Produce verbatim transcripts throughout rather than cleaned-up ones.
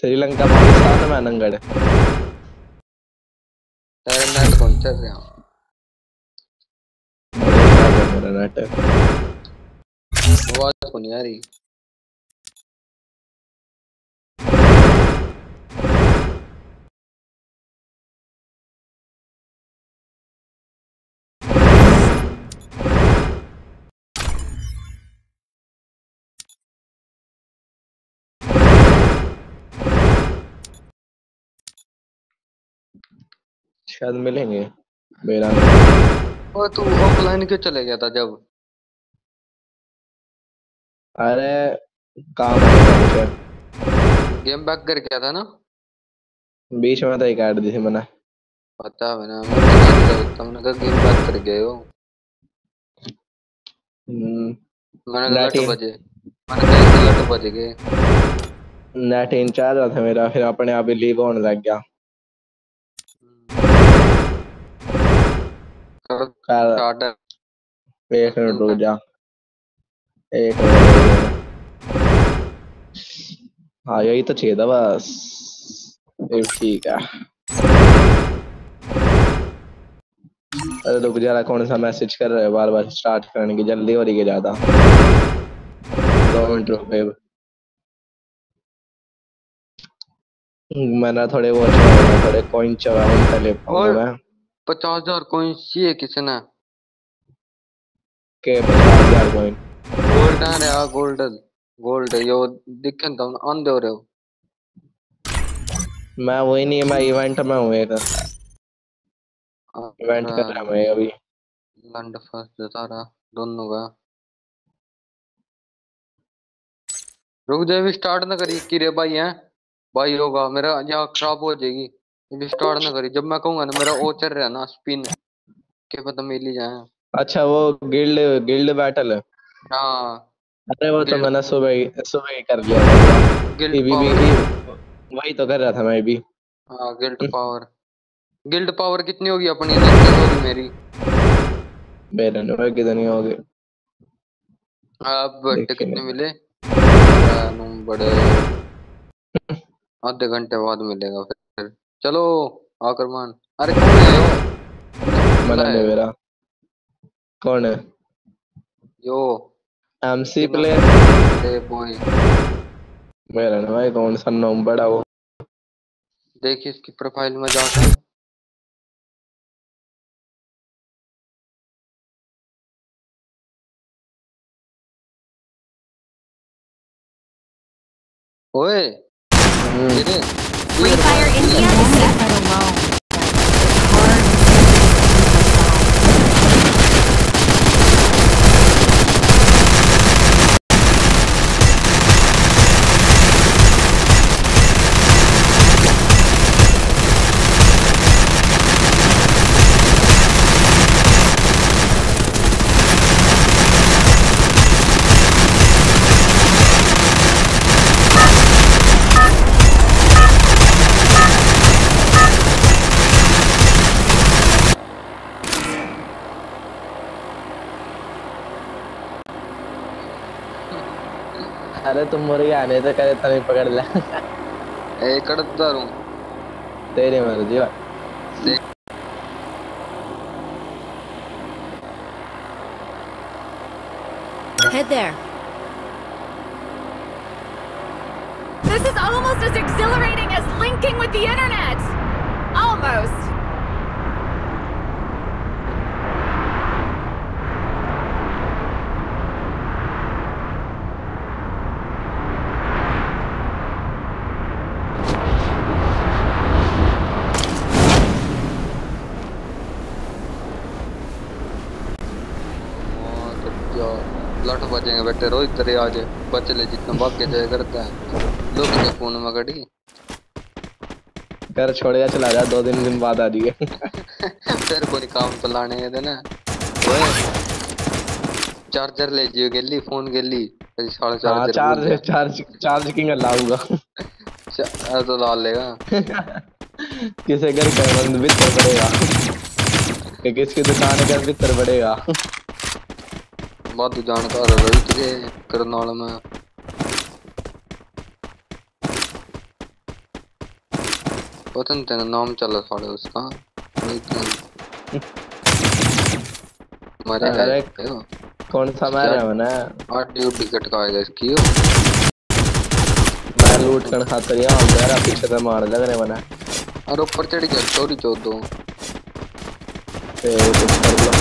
श्रीलंका पाकिस्तान में नंगड़ तेरा नेट कौन चल रहा मेरा नेट आवाज को नहीं आ रही। शायद मिलेंगे मेरा। और तू ऑफलाइन क्यों चले गया था जब? अरे काम है मुझे। गेम बैक कर गया था ना? बीच में तो एक ऐड दी थी मैंने। पता है ना, मैं पता नहीं था, तुमने कहा गेम बैक कर गए हो। हम्म, मैंने कहा नेट लट बजे, मैंने कहा इसके लट बज गए। नेट इंचार्ज था मेरा, फिर अपने आप ही लीव होने लग गया। कर कर स्टार्ट है। एक मिनट रुक जा, एक मिनट रुक जा। हाँ यही तो चाहिए था बस। ये ठीक है। अरे रुक जरा, कौन सा मैसेज कर रहे हो बार बार स्टार्ट करने की, जल्दी हो रही है ज्यादा। दो कोई मिनट नहीं। रुक गए। मैंने थोड़े वो चढ़ाए, थोड़े कॉइन चढ़ाऊं पहले पाऊंगा और मैं। पचास हजार कोइन चाहिए किसी ने? के पचास हजार कॉइन। गोल्ड है यार, गोल्ड गोल्ड यो दिक्कत तो अंधे हो रहे हो। मैं वही नहीं, मैं इवेंट में हूँ एक। इवेंट कर रहा हूँ मैं अभी। लंड फर्स्ट तारा दोनों का। रुक जाए, भी स्टार्ट ना करी कि रे भाई है भाई, होगा मेरा यहाँ खराब हो जाएगी। भी स्टार्ट ना करी, जब मैं कहूंगा ना मेरा ओ चल रहा है ना स्पिन, क्या पता मिल ही जाए। अच्छा वो गिल्ड गिल्ड बैटल है। हाँ। अरे वो तो गिल्ड मैंने सुबह ही सुबह ही कर लिया था पूरा। गिल्ड अभी भी पावर। वही तो कर रहा था मैं भी। हाँ गिल्ड पावर। गिल्ड पावर कितनी होगी अपनी? उनतीस होगी मेरी। मेरे नंबर कितनी हो गई अब बट्टे कितने देखेंगे। मिले? अरे नु बड़े, आधे घंटे बाद मिलेगा फिर। चलो आक्रमण। अरे कौन है यो? तुमने मना बुलाया नहीं यो? मेरा। कौन है? यो एमसी किनो प्लेयर। Playboy. मेरा ना भाई, कौन सा नाम बड़ा वो। देखिए इसकी प्रोफाइल में जाकर। ओए हम्म, ये रे, Free ये Fire भाई India ये। is set but alone. Hard. अरे तुम मुर्गे आने तो करे तभी पकड़ ले। ए कड़दार हूँ। तेरी मर्जी भाई। देख Head there. This is almost as exhilarating as linking with the internet. Almost. और तो क्या लठ बजेंगे बेटे, रोज तेरे आज बच ले जितना भाग के जाया करता है। लोग के फोन में घड़ी। घर छोड़ के चला जा, दो दिन दिन बाद आ जाइए। तेरे को नहीं काम तो लाने है देना। ओए चार्जर ले जियो गेली, फोन गेली कभी साढ़े हाँ चार्जर भूल चार्ज जा। चार्ज चार्ज किंग लाऊंगा। चा- तो ला लेगा। किसी घर का बंद भीतर पड़ेगा, कि किसकी दुकान का भीतर पड़ेगा। बहुत जानकार है भाई तुझे करनाल में। पता नहीं तेरा नाम चला साले उसका मरे अरे जाए कौन सा मार रहा है ना आठ ड्यूटी कटकाएगा इसकी मैं लूट कर खातर यहाँ मेरा पीछे से मार लग रहे मना और ऊपर चढ़ गया चोरी चोर दो फिर कुछ कर लो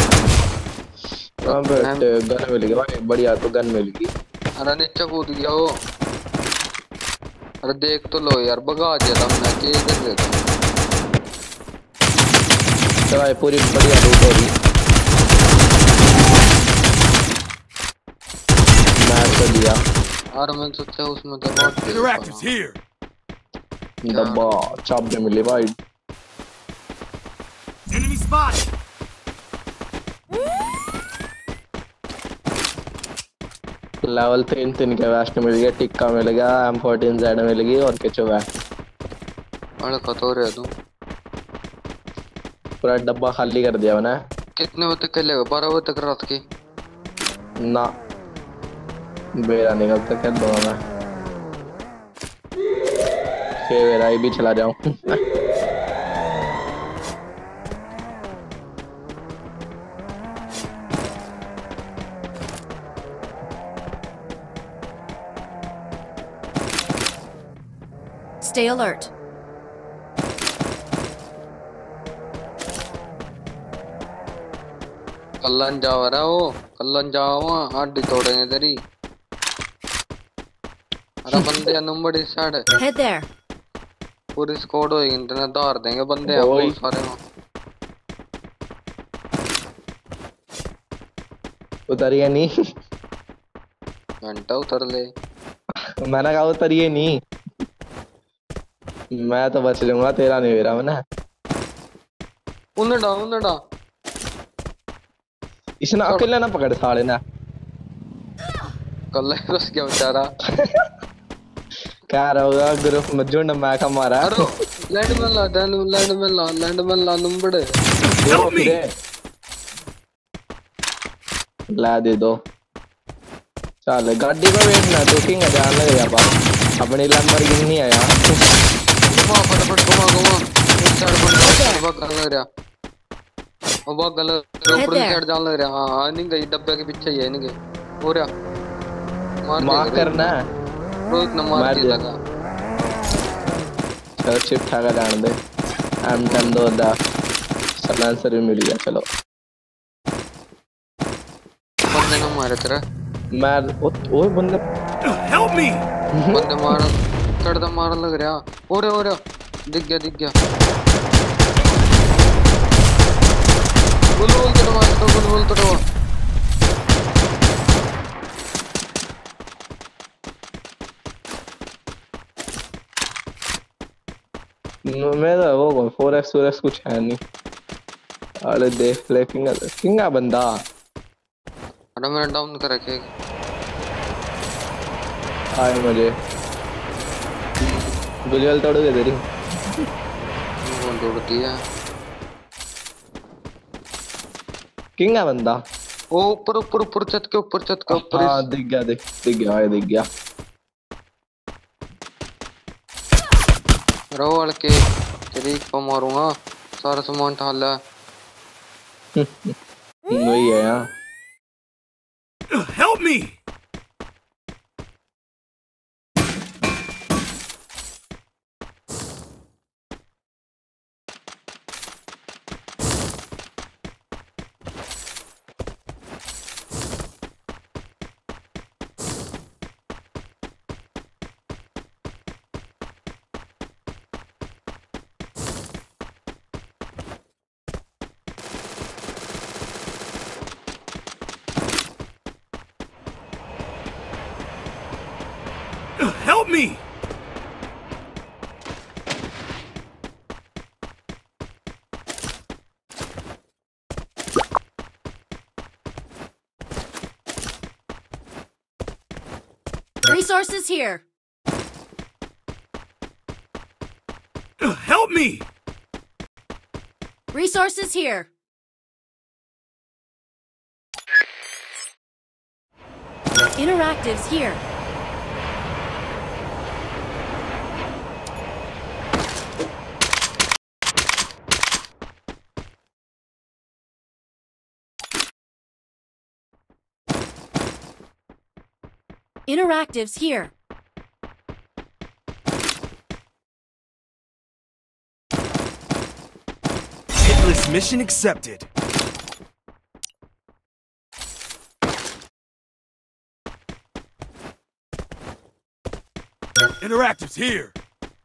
हाँ बट गन मिल गई भाई बढ़िया तो गन मिल गई अरे नीचे कूद गया वो अरे देख तो लो यार भगा दिया था मैं के इधर देता तो भाई पूरी बढ़िया लूट हो रही मार तो दिया यार मैंने सोचा उसमें तो बहुत डब्बा चाबी मिली भाई Enemy spot. लेवल तीन तीन के वेस्ट मिल गया टिक्का मिल गया एम फोर्टीन जेड मिल गई और कुछ हुआ अरे कतो रे तू पूरा डब्बा खाली कर दिया मैंने कितने बजे तक खेलेगा बारह बजे तक रात की ना बेरा निकल तक खेल दूंगा मैं फिर आई भी चला जाऊं Stay alert. कल्लन जाओ रहा हो कल्लन जाओ वहाँ आड़ी तोड़ेंगे तेरी अरे बंदे नंबर इस साइड Head there. पूरी स्क्वाड होएगी इंटरनेट धार देंगे बंदे हैं बहुत सारे वहाँ उतरिए नहीं घंटा उतर ले मैंने कहा उतरिए नहीं मैं तो बच लूंगा तेरा नहीं मेरा मैंने उन्हें डा उन्हें डा इसने अकेले ना पकड़ साले ना कल घुस गया बेचारा क्या रहोगा ग्रुप में जो मैं का मारा अरे लैंड में ला लैंड लैंड में ला लैंड में ला नंबर दो फिरे ला दे दो चल गाड़ी को वेट ना तो किंग जान लग गया बा अपनी लंबर नहीं आया घुमा फटाफट घुमा घुमा इस साइड पर बहुत गलत लग रहा वो बहुत गलत ऊपर की साइड जान लग रहा हां हां नहीं गई डब्बे के पीछे ही है इनके हो रहा मार मार करना रोहित ने मार दिया लगा चलो चिप ठाका जान दे एम टेन दो दा सलांसर भी मिल गया चलो बंदे ने मारे तेरा मार ओ ओए बंदे Help me. बंदे मार चढ़दा मार लग रहा हो रहा हो रहा दिख गया दिख गया बुल बुल तो मार तो बुल बुल तो मेरा वो फोर एक्स फोर एक्स कुछ है नहीं अरे देख ले किंगा किंगा बंदा अरे मैंने डाउन कर रखे आए मुझे गुजल तोड़ोगे तेरी वो दौड़ती है किंगा बंदा ओ ऊपर ऊपर ऊपर छत के ऊपर छत के ऊपर हाँ दिख गया दिख दिख गया भाई दिख गया रो वाल के तेरी को मारूंगा सारा सामान ठाल ले वही है यार Help me. Help me. Resources here. Help me. Resources here. Interactives here. Interactives here. Hitless mission accepted. Interactives here.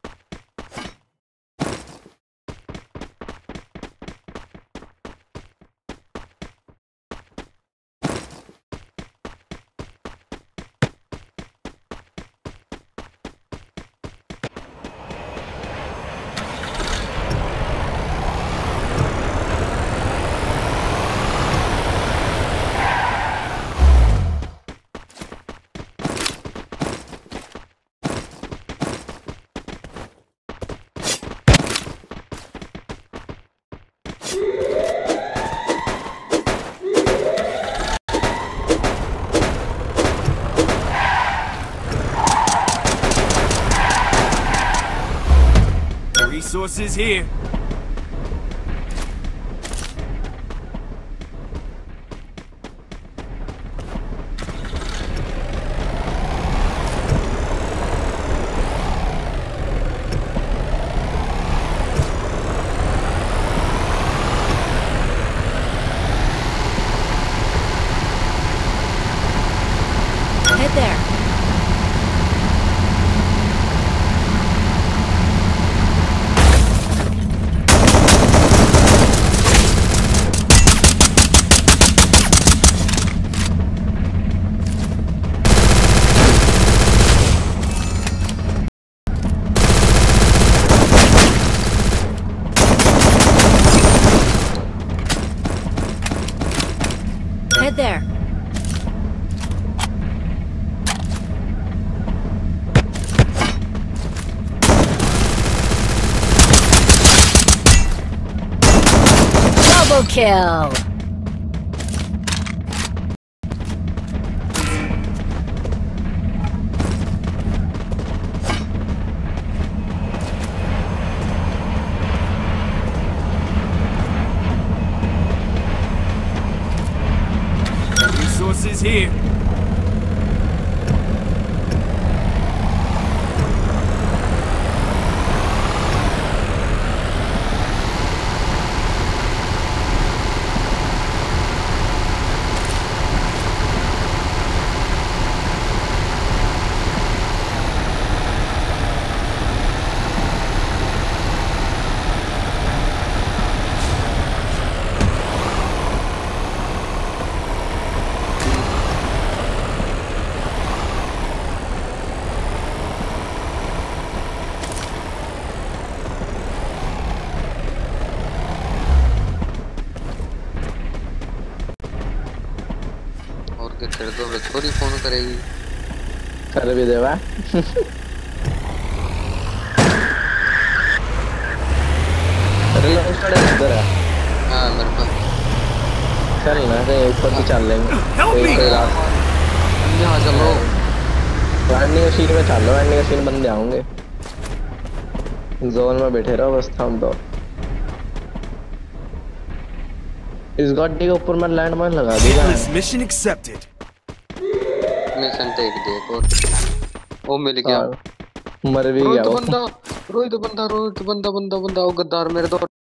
Resources here. Head there. Head there. Double kill. Resources here. और क्या कर दो छोरी फोन करेगी कर भी देवा रिलॉन्च पड़े इधर है हाँ मेरे पास चल ना कहीं ऊपर भी चल लेंगे एक रात यहाँ चलो एंडिंग का सीन में चल लो एंडिंग का सीन बंदे आएंगे जोन में बैठे रहो बस थम दो इस गाड़ी के ऊपर मैं लैंड माइन लगा दूंगा Hitless mission accepted. Mission take दे और ओ मिल गया मर भी गया रोहित वो बंदा रोहित बंदा रोहित बंदा बंदा बंदा वो गद्दार मेरे दो